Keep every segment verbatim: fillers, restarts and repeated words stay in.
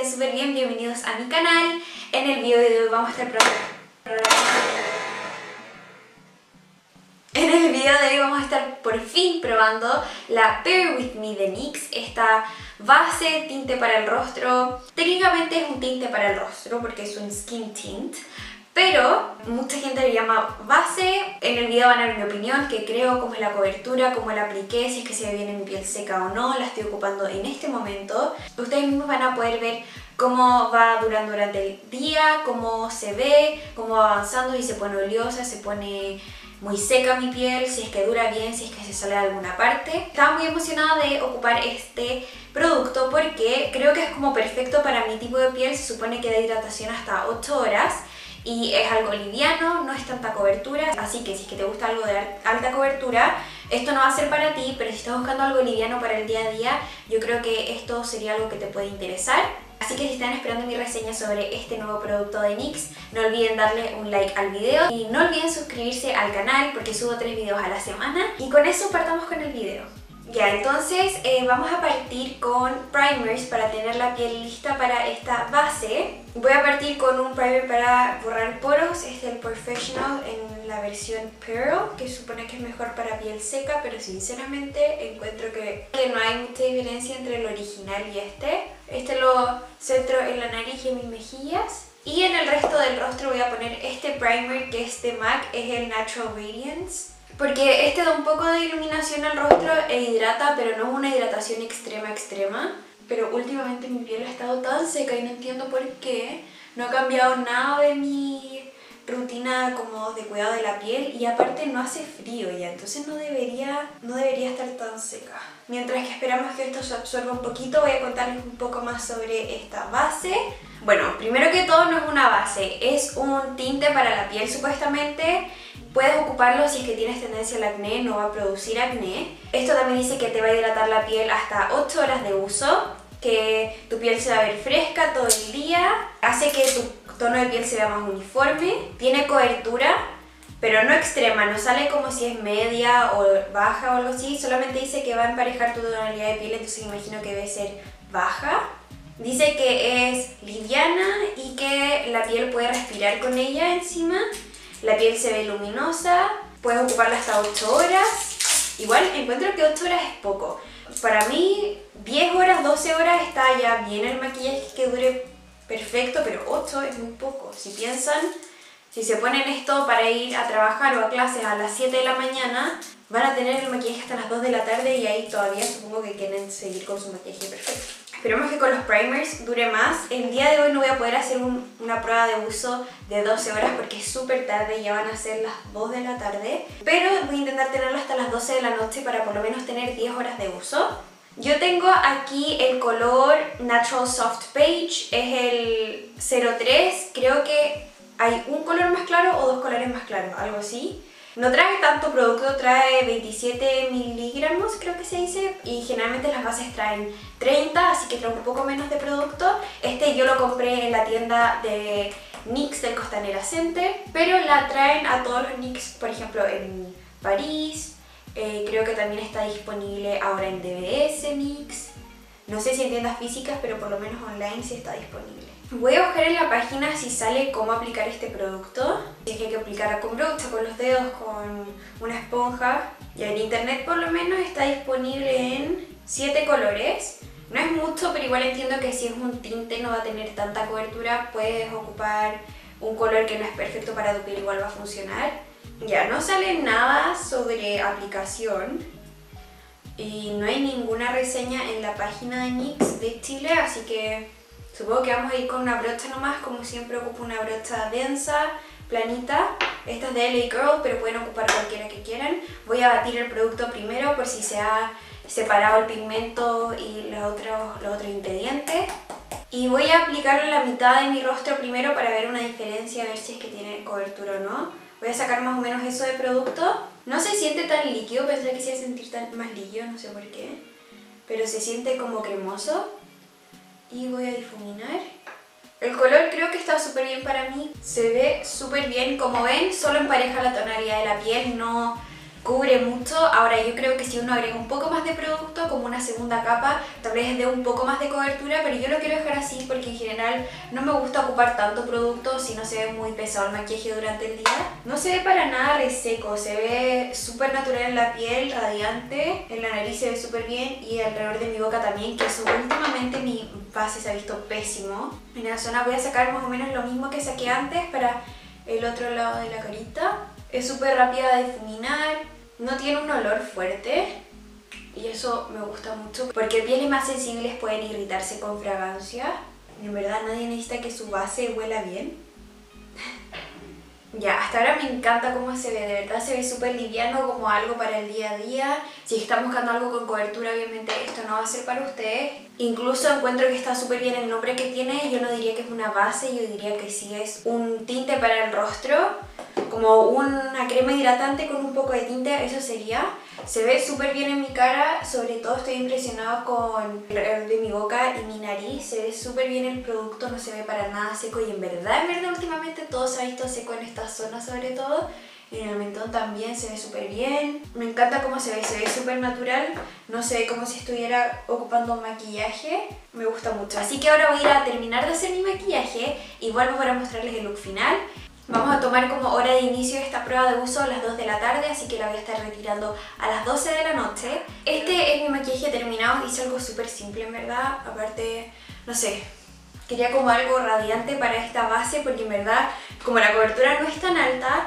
súper bien, bienvenidos a mi canal. En el video de hoy vamos a estar probando... En el video de hoy vamos a estar por fin probando la Pair With Me de NYX, esta base tinte para el rostro. Técnicamente es un tinte para el rostro porque es un skin tint, pero mucha gente le llama base. En el video van a ver mi opinión, que creo, cómo es la cobertura, cómo la apliqué, si es que se ve bien en mi piel seca o no. La estoy ocupando en este momento. Ustedes mismos van a poder ver cómo va durando durante el día, cómo se ve, cómo va avanzando, y se pone oleosa, se pone muy seca mi piel, si es que dura bien, si es que se sale de alguna parte. Estaba muy emocionada de ocupar este producto porque creo que es como perfecto para mi tipo de piel. Se supone que da hidratación hasta ocho horas y es algo liviano, no es tanta cobertura, así que si es que te gusta algo de alta cobertura, esto no va a ser para ti, pero si estás buscando algo liviano para el día a día, yo creo que esto sería algo que te puede interesar. Así que si están esperando mi reseña sobre este nuevo producto de NYX, no olviden darle un like al video y no olviden suscribirse al canal porque subo tres videos a la semana. Y con eso partamos con el video. Ya, entonces eh, vamos a partir con primers para tener la piel lista para esta base. Voy a partir con un primer para borrar poros. Este es el Professional en la versión Pearl, que supone que es mejor para piel seca, pero sinceramente encuentro que, que no hay mucha diferencia entre el original y este. Este lo centro en la nariz y en mis mejillas. Y en el resto del rostro voy a poner este primer que es de MAC, es el Natural Radiance. Porque este da un poco de iluminación al rostro e hidrata, pero no es una hidratación extrema extrema. Pero últimamente mi piel ha estado tan seca y no entiendo por qué. No ha cambiado nada de mi rutina como de cuidado de la piel, y aparte no hace frío ya, entonces no debería, no debería estar tan seca. Mientras que esperamos que esto se absorba un poquito, voy a contarles un poco más sobre esta base. Bueno, primero que todo no es una base, es un tinte para la piel supuestamente. Puedes ocuparlo si es que tienes tendencia al acné, no va a producir acné. Esto también dice que te va a hidratar la piel hasta ocho horas de uso, que tu piel se va a ver fresca todo el día, hace que tu tono de piel se vea más uniforme, tiene cobertura, pero no extrema, no sale como si es media o baja o algo así, solamente dice que va a emparejar tu tonalidad de piel, entonces imagino que debe ser baja. Dice que es liviana y que la piel puede respirar con ella encima. La piel se ve luminosa, puedes ocuparla hasta ocho horas. Igual encuentro que ocho horas es poco. Para mí diez horas, doce horas está ya bien el maquillaje que dure perfecto, pero ocho es muy poco. Si piensan, si se ponen esto para ir a trabajar o a clases a las siete de la mañana, van a tener el maquillaje hasta las dos de la tarde y ahí todavía supongo que quieren seguir con su maquillaje perfecto. Esperemos que con los primers dure más. El día de hoy no voy a poder hacer un, una prueba de uso de doce horas porque es súper tarde, ya van a ser las dos de la tarde. Pero voy a intentar tenerlo hasta las doce de la noche para por lo menos tener diez horas de uso. Yo tengo aquí el color Natural Soft Beige, es el cero tres. Creo que hay un color más claro o dos colores más claros, algo así. No trae tanto producto, trae veintisiete miligramos creo que se dice, y generalmente las bases traen treinta, así que trae un poco menos de producto. Este yo lo compré en la tienda de NYX del Costanera Center, pero la traen a todos los NYX, por ejemplo en París, eh, creo que también está disponible ahora en D B S NYX, no sé si en tiendas físicas, pero por lo menos online sí está disponible. Voy a buscar en la página si sale cómo aplicar este producto. Si es que hay que aplicarla con brocha, con los dedos, con una esponja. Y en internet por lo menos está disponible en siete colores. No es mucho, pero igual entiendo que si es un tinte no va a tener tanta cobertura. Puedes ocupar un color que no es perfecto para tu piel, igual va a funcionar. Ya, no sale nada sobre aplicación. Y no hay ninguna reseña en la página de NYX de Chile, así que supongo que vamos a ir con una brocha nomás. Como siempre ocupo una brocha densa, planita. Esta es de L A Girl, pero pueden ocupar cualquiera que quieran. Voy a batir el producto primero por si se ha separado el pigmento y los otros, los otros ingredientes. Y voy a aplicarlo en la mitad de mi rostro primero para ver una diferencia, a ver si es que tiene cobertura o no. Voy a sacar más o menos eso de producto. No se siente tan líquido, pensé que se iba a sentir tan más líquido, no sé por qué. Pero se siente como cremoso. Y voy a difuminar. El color creo que está súper bien para mí. Se ve súper bien. Como ven, solo empareja la tonalidad de la piel. No, cubre mucho. Ahora yo creo que si uno agrega un poco más de producto, como una segunda capa, tal vez dé un poco más de cobertura, pero yo lo quiero dejar así porque en general no me gusta ocupar tanto producto si no se ve muy pesado el maquillaje durante el día. No se ve para nada reseco, se ve súper natural en la piel, radiante, en la nariz se ve súper bien y alrededor de mi boca también, que eso últimamente mi base se ha visto pésimo. En la zona voy a sacar más o menos lo mismo que saqué antes para el otro lado de la carita. Es súper rápida de difuminar, no tiene un olor fuerte y eso me gusta mucho porque pieles más sensibles pueden irritarse con fragancia. En verdad nadie necesita que su base huela bien. Ya, hasta ahora me encanta cómo se ve, de verdad se ve súper liviano, como algo para el día a día. Si están buscando algo con cobertura, obviamente esto no va a ser para ustedes. Incluso encuentro que está súper bien el nombre que tiene, yo no diría que es una base, yo diría que sí es un tinte para el rostro, como una crema hidratante con un poco de tinte, eso sería. Se ve súper bien en mi cara, sobre todo estoy impresionada con el de mi boca y mi nariz. Se ve súper bien el producto, no se ve para nada seco y en verdad, en verdad últimamente todo se ha visto seco en esta zona sobre todo. En el mentón también se ve súper bien. Me encanta cómo se ve, se ve súper natural. No se ve como si estuviera ocupando maquillaje. Me gusta mucho. Así que ahora voy a ir a terminar de hacer mi maquillaje y vuelvo para mostrarles el look final. Vamos a tomar como hora de inicio de esta prueba de uso a las dos de la tarde, así que la voy a estar retirando a las doce de la noche. Este es mi maquillaje terminado, hice algo súper simple en verdad, aparte, no sé, quería como algo radiante para esta base porque en verdad, como la cobertura no es tan alta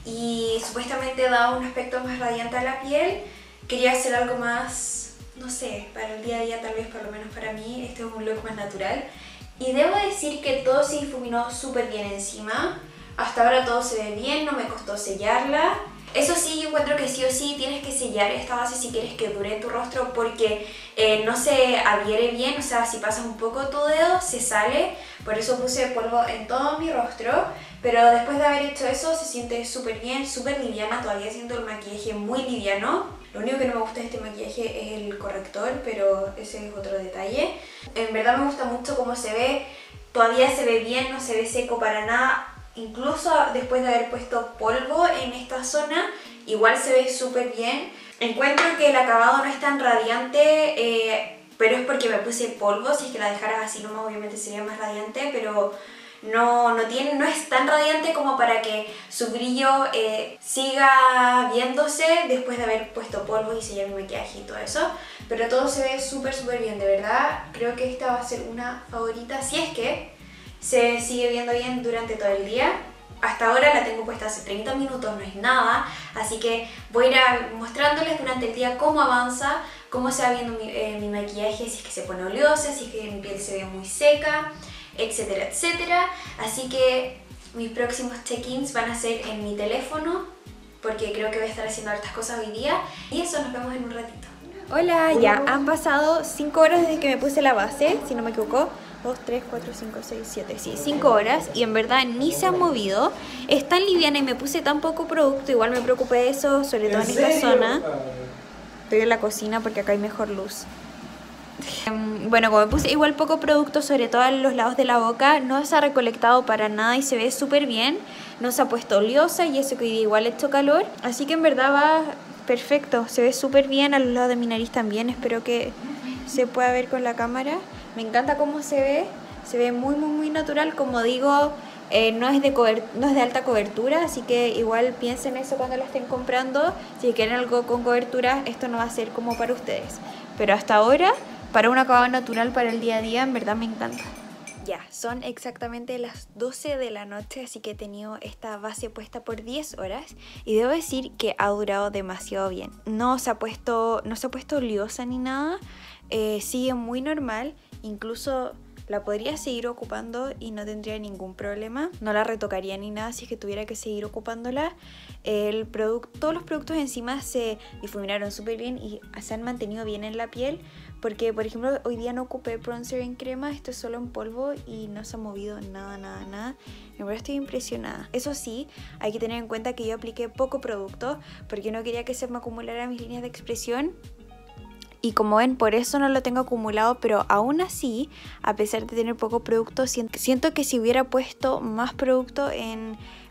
y supuestamente da un aspecto más radiante a la piel, quería hacer algo más, no sé, para el día a día tal vez, por lo menos para mí, este es un look más natural. Y debo decir que todo se difuminó súper bien encima. Hasta ahora todo se ve bien, no me costó sellarla. Eso sí, yo encuentro que sí o sí tienes que sellar esta base si quieres que dure en tu rostro porque eh, no se adhiere bien, o sea, si pasas un poco tu dedo se sale. Por eso puse polvo en todo mi rostro, pero después de haber hecho eso se siente súper bien, súper liviana. Todavía siento el maquillaje muy liviano. Lo único que no me gusta de este maquillaje es el corrector, pero ese es otro detalle. En verdad me gusta mucho cómo se ve, todavía se ve bien, no se ve seco para nada. Incluso después de haber puesto polvo en esta zona, igual se ve súper bien. Encuentro que el acabado no es tan radiante, eh, pero es porque me puse polvo. Si es que la dejaras así nomás obviamente sería más radiante, pero no, no, tiene, no es tan radiante como para que su brillo eh, siga viéndose después de haber puesto polvo y sellar mi maquillaje y todo eso. Pero todo se ve súper súper bien, de verdad. Creo que esta va a ser una favorita, si es que se sigue viendo bien durante todo el día. Hasta ahora la tengo puesta hace treinta minutos, no es nada, así que voy a ir a mostrándoles durante el día cómo avanza, cómo se va viendo mi, eh, mi maquillaje, si es que se pone oleosa, si es que mi piel se ve muy seca, etcétera, etcétera. Así que mis próximos check-ins van a ser en mi teléfono, porque creo que voy a estar haciendo hartas cosas hoy día. Y eso, nos vemos en un ratito. Hola, ya han pasado cinco horas desde que me puse la base, si no me equivoco. dos, tres, cuatro, cinco, seis, siete, sí, cinco horas y en verdad ni se han movido. Es tan liviana y me puse tan poco producto, igual me preocupé de eso, sobre todo en esta zona. Estoy en la cocina porque acá hay mejor luz. Bueno, como me puse igual poco producto, sobre todo en los lados de la boca, no se ha recolectado para nada y se ve súper bien. No se ha puesto oleosa y eso que hoy día igual he hecho calor. Así que en verdad va perfecto, se ve súper bien a los lados de mi nariz también. Espero que se pueda ver con la cámara. Me encanta cómo se ve, se ve muy muy muy natural, como digo, eh, no, es de no es de alta cobertura, así que igual piensen eso cuando lo estén comprando. Si quieren algo con cobertura, esto no va a ser como para ustedes. Pero hasta ahora, para un acabado natural para el día a día, en verdad me encanta. Ya, son exactamente las doce de la noche, así que he tenido esta base puesta por diez horas y debo decir que ha durado demasiado bien. No se ha puesto, no se ha puesto oleosa ni nada, eh, sigue muy normal. Incluso la podría seguir ocupando y no tendría ningún problema. No la retocaría ni nada si es que tuviera que seguir ocupándola. El producto, todos los productos encima se difuminaron súper bien y se han mantenido bien en la piel. Porque, por ejemplo, hoy día no ocupé bronzer en crema, esto es solo en polvo y no se ha movido nada, nada, nada. En verdad estoy impresionada. Eso sí, hay que tener en cuenta que yo apliqué poco producto porque no quería que se me acumularan mis líneas de expresión. Y como ven, por eso no lo tengo acumulado, pero aún así, a pesar de tener poco producto, siento que si hubiera puesto más producto en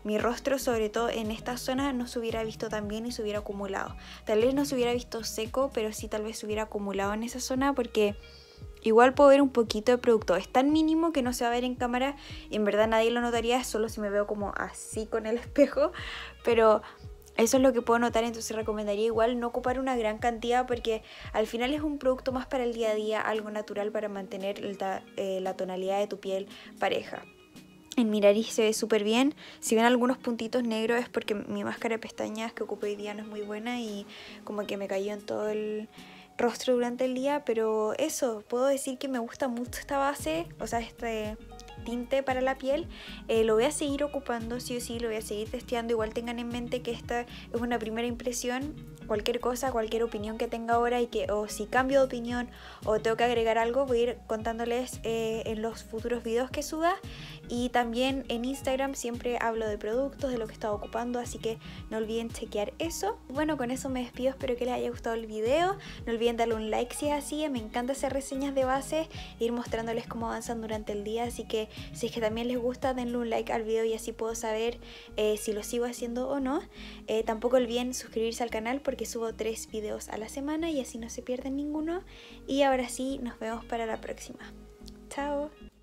mi rostro, sobre todo en esta zona, no se hubiera visto tan bien y se hubiera acumulado. Tal vez no se hubiera visto seco, pero sí tal vez se hubiera acumulado en esa zona, porque igual puedo ver un poquito de producto. Es tan mínimo que no se va a ver en cámara y en verdad nadie lo notaría, solo si me veo como así con el espejo, pero eso es lo que puedo notar. Entonces recomendaría igual no ocupar una gran cantidad, porque al final es un producto más para el día a día, algo natural para mantener el ta eh, la tonalidad de tu piel pareja. En mi nariz se ve súper bien. Si ven algunos puntitos negros es porque mi máscara de pestañas que ocupé hoy día no es muy buena y como que me cayó en todo el rostro durante el día. Pero eso, puedo decir que me gusta mucho esta base, o sea, este tinte para la piel. Eh, lo voy a seguir ocupando, sí o sí, lo voy a seguir testeando. Igual tengan en mente que esta es una primera impresión. Cualquier cosa, cualquier opinión que tenga ahora y que o si cambio de opinión o tengo que agregar algo, voy a ir contándoles eh, en los futuros videos que suba. Y también en Instagram siempre hablo de productos, de lo que estaba ocupando, así que no olviden chequear eso. Bueno, con eso me despido, espero que les haya gustado el video. No olviden darle un like si es así, me encanta hacer reseñas de base e ir mostrándoles cómo avanzan durante el día, así que si es que también les gusta, denle un like al video y así puedo saber eh, si lo sigo haciendo o no. Eh, tampoco olviden suscribirse al canal porque subo tres videos a la semana y así no se pierden ninguno. Y ahora sí, nos vemos para la próxima. Chao.